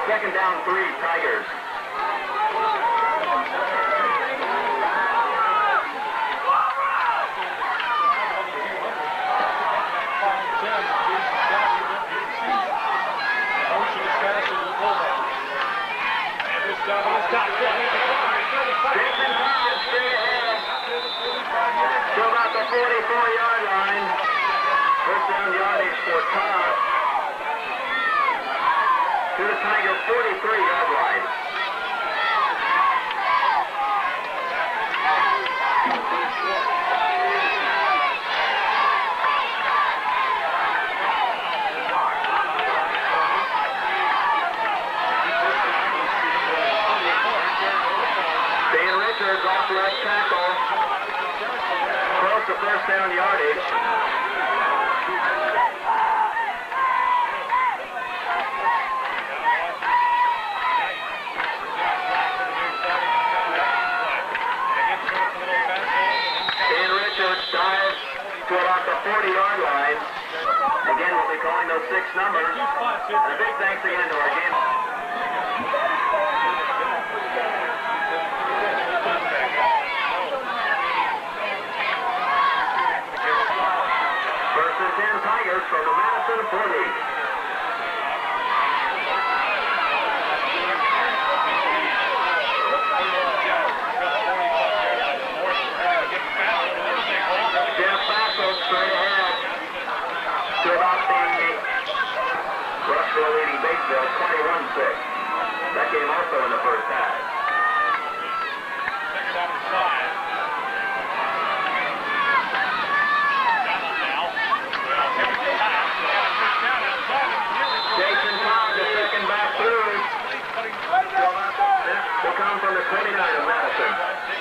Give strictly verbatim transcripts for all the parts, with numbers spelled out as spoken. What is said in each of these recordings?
Second down, three, Tigers. Jason Todd straight ahead to about the forty-four-yard line. First down yardage for Todd to the Tiger forty-three-yard line. Off left tackle, close to first down yardage. Dan Richards dives to about the forty-yard line. Again, we'll be calling those six numbers. And a big thanks again to our game. Tigers from the Madison forty. Jeff Basso straight ahead to about the Rushville leading Batesville twenty-one six. That game also in the first half. Will come from the twenty-nine of Madison.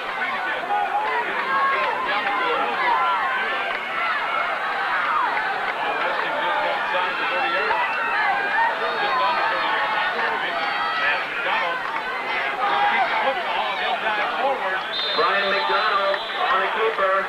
Brian McDonald on the keeper.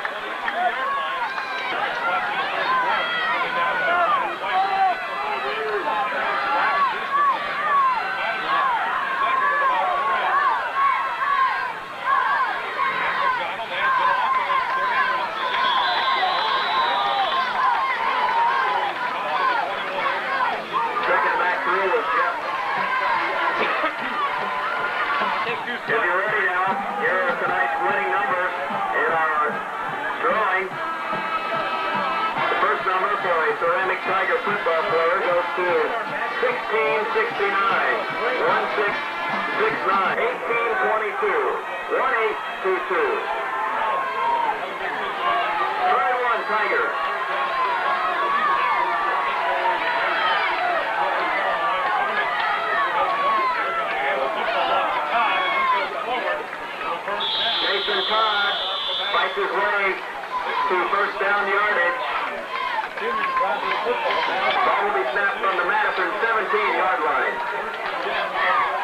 If you're ready now, here are tonight's winning numbers in our drawing. The first number for a Ceramic Tiger football player goes to sixteen sixty-nine, one six six nine, eighteen twenty-two, one eight two two. Try one, Tigers. Jason Todd fights his way to first down yardage. Ball will be snapped from the Madison seventeen-yard line.